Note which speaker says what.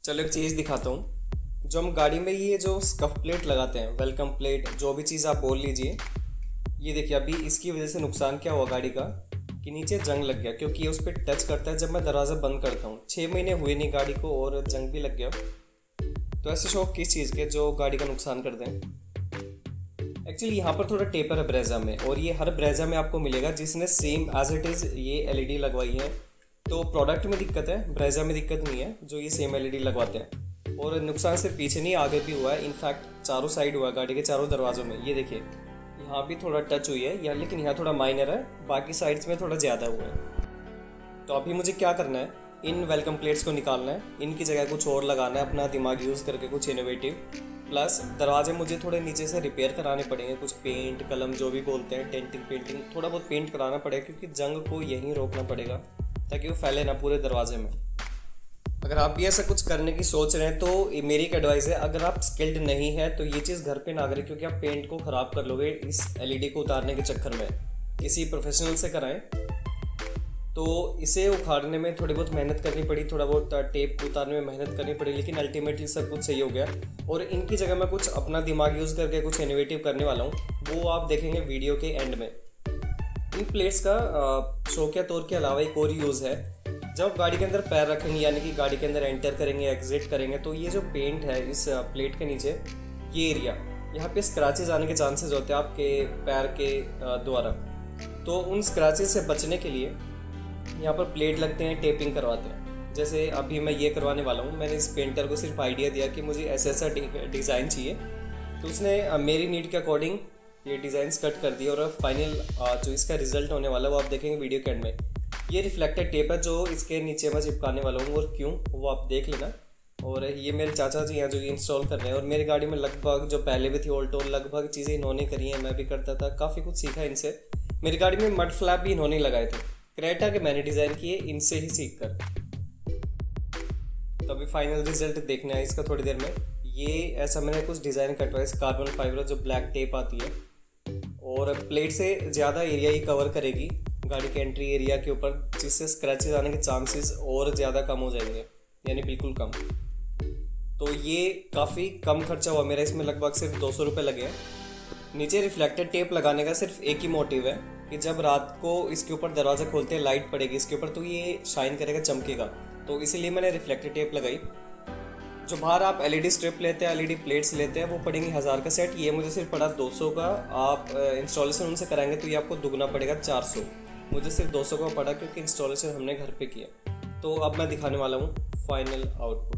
Speaker 1: चलो एक चीज़ दिखाता हूँ। जो हम गाड़ी में ये जो स्कफ प्लेट लगाते हैं, वेलकम प्लेट, जो भी चीज़ आप बोल लीजिए, ये देखिए अभी इसकी वजह से नुकसान क्या हुआ गाड़ी का कि नीचे जंग लग गया, क्योंकि ये उस पर टच करता है जब मैं दरवाज़ा बंद करता हूँ। 6 महीने हुए नहीं गाड़ी को और जंग भी लग गया। तो ऐसे शौक किस चीज़ के जो गाड़ी का नुकसान कर दें। एक्चुअली यहाँ पर थोड़ा टेपर है ब्रेजा में, और ये हर ब्रेजा में आपको मिलेगा जिसने सेम एज इट इज़ ये एलईडी लगवाई है। तो प्रोडक्ट में दिक्कत है, ब्रेजा में दिक्कत नहीं है जो ये सेम एलईडी लगवाते हैं। और नुकसान सिर्फ पीछे नहीं आगे भी हुआ है, इनफैक्ट चारों साइड हुआ है गाड़ी के चारों दरवाज़ों में। ये देखिए यहाँ भी थोड़ा टच हुई है यहाँ, लेकिन यहाँ थोड़ा माइनर है, बाकी साइड्स में थोड़ा ज़्यादा हुआ है। तो अभी मुझे क्या करना है, इन वेलकम प्लेट्स को निकालना है, इनकी जगह कुछ और लगाना है, अपना दिमाग यूज़ करके कुछ इनोवेटिव। प्लस दरवाजे मुझे थोड़े नीचे से रिपेयर कराने पड़ेंगे, कुछ पेंट कलम जो भी बोलते हैं, डेंटिंग पेंटिंग थोड़ा बहुत पेंट कराना पड़ेगा, क्योंकि जंग को यहीं रोकना पड़ेगा ताकि वो फैले ना पूरे दरवाजे में। अगर आप भी ऐसा कुछ करने की सोच रहे हैं तो मेरी एक एडवाइस है, अगर आप स्किल्ड नहीं है तो ये चीज़ घर पे ना करें, क्योंकि आप पेंट को ख़राब कर लोगे इस एलईडी को उतारने के चक्कर में। किसी प्रोफेशनल से कराएं। तो इसे उखाड़ने में थोड़ी बहुत मेहनत करनी पड़ी, थोड़ा बहुत टेप उतारने में मेहनत करनी पड़ी, लेकिन अल्टीमेटली सब कुछ सही हो गया। और इनकी जगह मैं कुछ अपना दिमाग यूज़ करके कुछ इनोवेटिव करने वाला हूँ, वो आप देखेंगे वीडियो के एंड में। इन प्लेट्स का शौकिया तौर के अलावा एक और यूज़ है। जब गाड़ी के अंदर पैर रखेंगे, यानी कि गाड़ी के अंदर एंटर करेंगे, एग्जिट करेंगे, तो ये जो पेंट है इस प्लेट के नीचे, ये एरिया, यहाँ पे स्क्रैचेस आने के चांसेस होते हैं आपके पैर के द्वारा। तो उन स्क्रैचेस से बचने के लिए यहाँ पर प्लेट लगते हैं, टेपिंग करवाते हैं। जैसे अभी मैं ये करवाने वाला हूँ। मैंने इस पेंटर को सिर्फ आइडिया दिया कि मुझे ऐसा डिज़ाइन चाहिए, तो उसने मेरी नीड के अकॉर्डिंग ये डिज़ाइंस कट कर दिए। और फाइनल जो इसका रिजल्ट होने वाला है वो आप देखेंगे वीडियो के एंड में। ये रिफ्लेक्टेड टेप है जो इसके नीचे मैं चिपकाने वाला हूँ, और क्यों वो आप देख लेना। और ये मेरे चाचा जी हैं जो ये इंस्टॉल कर रहे हैं, और मेरी गाड़ी में लगभग जो पहले भी थी ऑल्टो, लगभग चीज़ें इन्होंने करी हैं, मैं भी करता था, काफ़ी कुछ सीखा इनसे। मेरी गाड़ी में मड फ्लैप भी इन्होंने लगाए थे, क्रेटा के मैंने डिज़ाइन किए इनसे ही सीख कर। तो अभी फाइनल रिजल्ट देखना है इसका थोड़ी देर में। ये ऐसा मैंने कुछ डिज़ाइन कटवाया, इस कार्बन फाइबर जो ब्लैक टेप आती है, और प्लेट से ज़्यादा एरिया ही कवर करेगी गाड़ी के एंट्री एरिया के ऊपर, जिससे स्क्रैचेस आने के चांसेस और ज़्यादा कम हो जाएंगे, यानी बिल्कुल कम। तो ये काफ़ी कम खर्चा हुआ मेरा, इसमें लगभग सिर्फ 200 रुपये लगे हैं। नीचे रिफ्लेक्टेड टेप लगाने का सिर्फ एक ही मोटिव है कि जब रात को इसके ऊपर दरवाज़ा खोलते हैं, लाइट पड़ेगी इसके ऊपर, तो ये शाइन करेगा, चमकेगा। तो इसीलिए मैंने रिफ्लेक्टेड टेप लगाई। जो बाहर आप एलईडी स्ट्रिप लेते हैं, एलईडी प्लेट्स लेते हैं, वो पड़ेंगी 1000 का सेट। ये मुझे सिर्फ पड़ा 200 का। आप इंस्टॉलेशन उनसे कराएंगे तो ये आपको दुगना पड़ेगा 400। मुझे सिर्फ 200 का पड़ा, क्योंकि इंस्टॉलेशन हमने घर पे किया। तो अब मैं दिखाने वाला हूँ फाइनल आउटपुट।